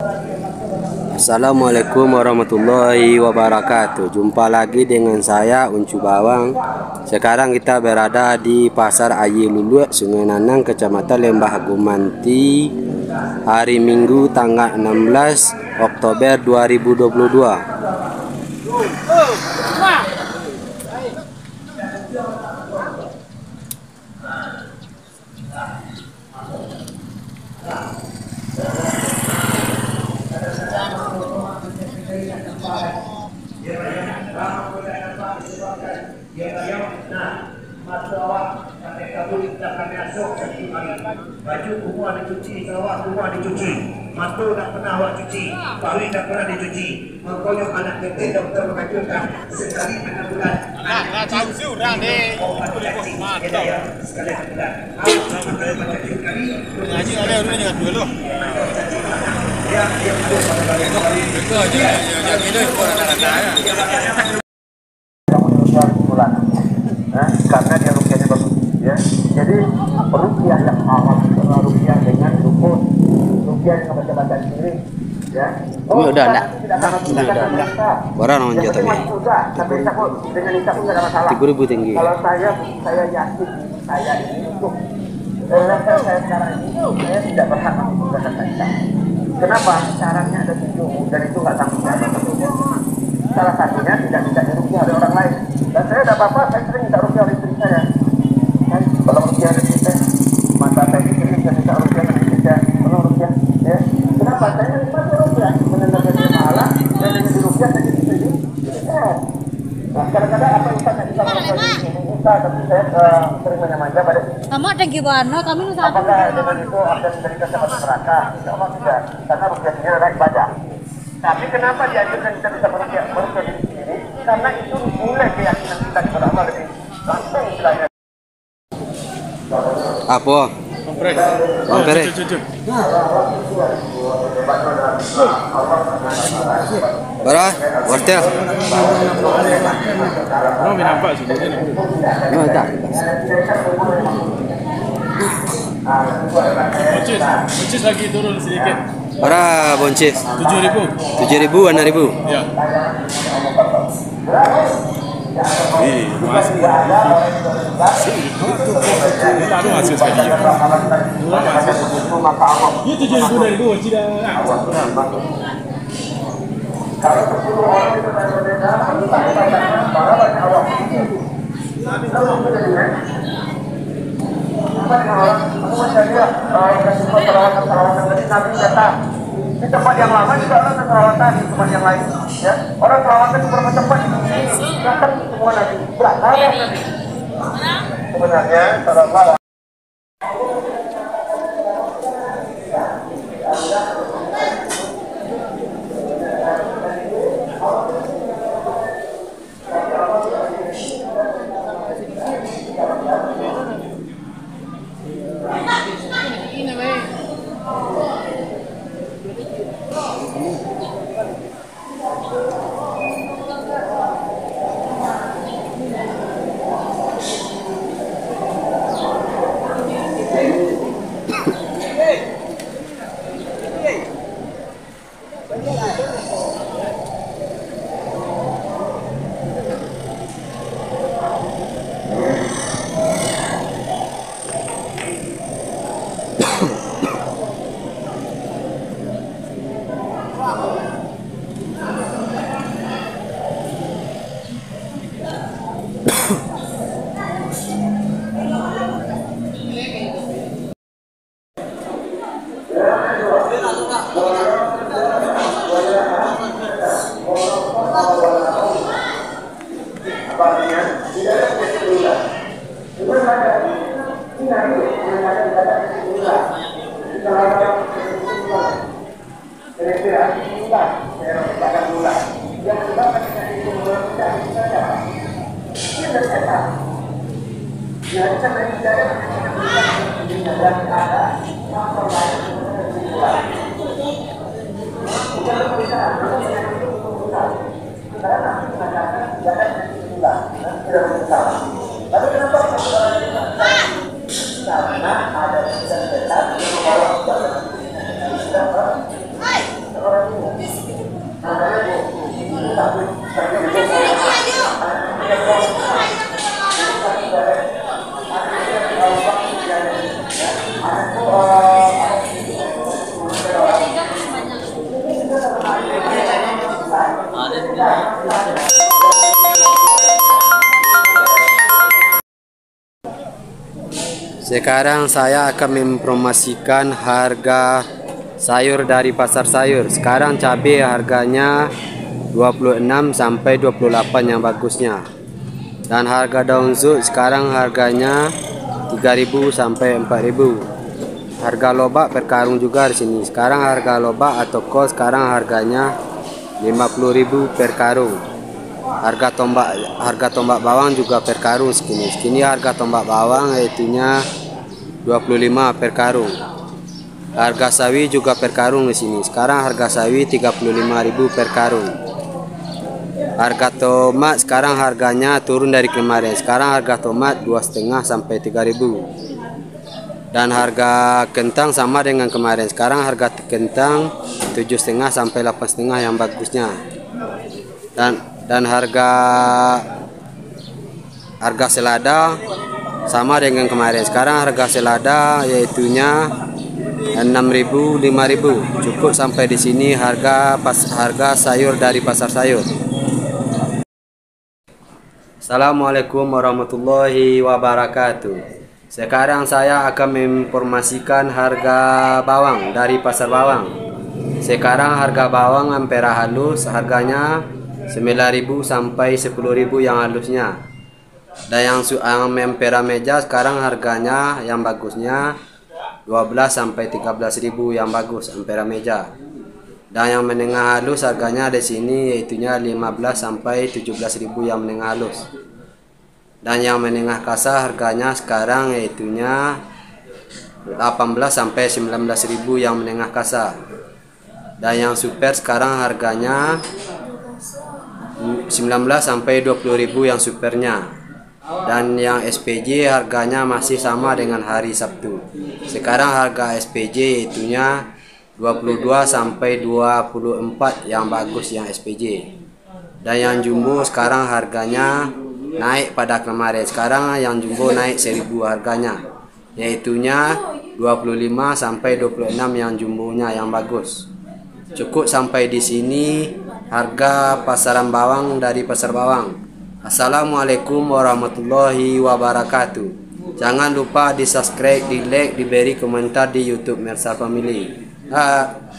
Assalamualaikum warahmatullahi wabarakatuh. Jumpa lagi dengan saya Uncu Bawang. Sekarang kita berada di Pasar Ayi Lulu, Sungai Nanang, Kecamatan Lembah Gumanti, hari Minggu tanggal 16 Oktober 2022. Baju semua dicuci, sawah semua dicuci, mata tak pernah awak cuci, paling tak pernah dicuci. Mengkoyok anak kecil doktor mengajukan sekali tengah bulan. Nah, tahu sih orang deh. Sekali bulan. Ngaji ada orang dengan dulu. Ya, dia Itu aja yang ini orang anak-anak. Karena dia rupiahnya bagus, ya. Jadi rupiah yang haram adalah rupiah dengan dukun, rupiah dengan baca-baca sendiri, ya. Ini udah enggak? Ini udah enggak? Barang orang jatuh nih. Tapi dengan hisap pun tidak ada masalah. 3.000 tinggi. Kalau saya yakin saya ini untuk level saya sekarang ini, saya tidak berhak menggunakan hisap. Kenapa? Caranya ada 7 dan itu nggak tanggung jawab. Salah satunya tidak minta rupiah oleh orang lain. Dan saya tidak apa-apa, saya sering minta rupiah oleh istri saya. Kalau rupiah dari kita, mata saya sering minta rupiah dari kita. Kalau rupiah, ya. Kenapa? Saya menikmati rupiah. Mendengar dari malah, saya dengan rupiah saya jadi istri. Nah, kadang-kadang apa yang saya bisa melakukan ini, tapi saya sering menyamanja pada ini. Sama ada gimana? Kami nusa. Apakah dengan itu akan memberikan kesempatan neraka? Tidak, tidak. Karena rupiah ini adalah ibadah. Tapi kenapa diajarkan kita bisa merupiah diri sendiri? Karena itu mulai keyakinan kita kepada Allah lebih langsung belajar. Apa? Kompres. Berapa? Wortel. Orang nampak sih dia ni. Oh, tak. Buncis lagi turun sedikit. Berapa boncis? 7,000. 7.000, 6.000. Ya. Masih. Ini baru hasil sekali. Ini 7,000 dari dua tidak. Kalau 10 orang itu berbeda, para banyak Allah. Nabi aku masih lihat kasih perawatan tadi Nabi datang di tempat yang lama juga orang perawatan di tempat yang lain, ya. Orang perawatan di beberapa tempat di sini datang semua Nabi. Berapa Nabi? Sebenarnya salah. Karena ada Sekarang saya akan mempromosikan harga sayur dari pasar sayur. Sekarang cabai harganya 26 sampai 28 yang bagusnya. Dan harga daun zut sekarang harganya 3.000 sampai 4.000. Harga lobak per karung juga di sini. Sekarang harga lobak atau kol sekarang harganya 50.000 per karung. Harga tombak bawang juga per karung segini. Segini harga tombak bawang yaitunya 25 per karung. Harga sawi juga per karung di sini. Sekarang harga sawi 35.000 per karung. Harga tomat sekarang harganya turun dari kemarin. Sekarang harga tomat 2,5 sampai 3.000. Dan harga kentang sama dengan kemarin. Sekarang harga kentang 7,5 sampai 8,5 yang bagusnya. Dan harga selada sama dengan kemarin. Sekarang harga selada yaitunya 6.000, 5.000. Cukup sampai di sini harga sayur dari pasar sayur. Assalamualaikum warahmatullahi wabarakatuh. Sekarang saya akan menginformasikan harga bawang dari pasar bawang. Sekarang harga bawang ampera halus harganya 9.000 sampai 10.000 yang halusnya. Dan yang ampera meja sekarang harganya yang bagusnya 12 sampai 13.000 yang bagus ampera meja. Dan yang menengah halus harganya di sini yaitunya 15 sampai 17.000 yang menengah halus. Dan yang menengah kasar harganya sekarang yaitunya 18 sampai 19.000 yang menengah kasar. Dan yang super sekarang harganya 19 sampai 20.000 yang supernya. Dan yang SPJ harganya masih sama dengan hari Sabtu. Sekarang harga SPJ yaitunya 22 sampai 24 yang bagus yang SPJ. Dan yang jumbo sekarang harganya naik pada kemarin. Sekarang yang jumbo naik 1.000 harganya, yaitunya 25 sampai 26 yang jumbonya yang bagus. Cukup sampai di sini harga pasaran bawang dari pasar bawang. Assalamualaikum warahmatullahi wabarakatuh. Jangan lupa di subscribe, di like, diberi komentar di YouTube Mersal Family.